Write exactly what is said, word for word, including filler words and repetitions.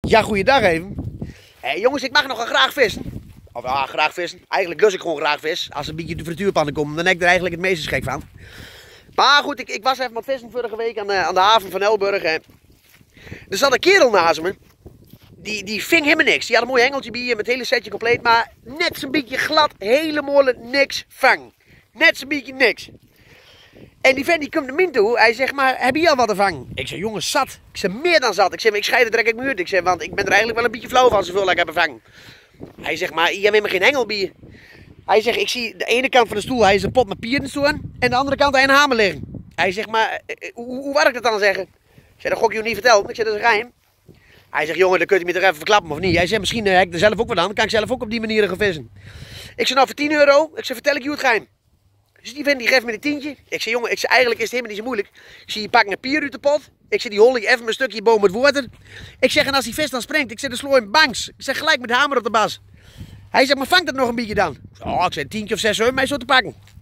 Ja, goeiedag even. Hey, jongens, ik mag nogal graag vissen. Of ja, graag vissen. Eigenlijk lust ik gewoon graag vis. Als een beetje de frituurpannen komt, dan heb ik er eigenlijk het meeste schrik van. Maar goed, ik, ik was even met vissen vorige week aan de, aan de haven van Elburg. Hè. Er zat een kerel naast me. Die, die ving helemaal niks. Die had een mooi hengeltje bij je met het hele setje compleet. Maar net zo'n beetje glad, helemaal niks vang. Net zo'n beetje niks. En die vent die komt naar mij toe. Hij zegt, maar heb je al wat te vangen? Ik zeg, jongens, zat. Ik zeg, meer dan zat. Ik zeg, ik scheid het direct ik me uit. Ik zeg, want ik ben er eigenlijk wel een beetje flauw van zoveel ik heb vangen. Hij zegt, maar je hebt helemaal geen hengel bij je. Hij zegt, ik zie de ene kant van de stoel, hij is een pot met pieren staan. En de andere kant hij een hamer liggen. Hij zegt, maar hoe, hoe werkt het dan zeggen? Ik zeg, dat gok je niet verteld. Ik zeg, dat is geheim. Hij zegt, jongen, dan kun je me toch even verklappen of niet? Hij zegt, misschien heb ik er zelf ook wat aan. Dan kan ik zelf ook op die manier gaan vissen. Ik zeg, nou voor tien euro. Ik zeg, vertel ik je hoe het geheim. Dus die vent die geeft me een tientje. Ik zeg, jongen, ik zeg, eigenlijk is het helemaal niet zo moeilijk. Ik zeg, je pakt een pier uit de pot. Ik zeg, die hol je even een stukje boven het water. Ik zeg, en als die vis dan springt, ik zeg, dan slo je hem bangs. Ik zeg, gelijk met de hamer op de bas. Hij zegt, maar vangt het nog een beetje dan? Oh, ik zeg, een tientje of zes euro mij zo te pakken.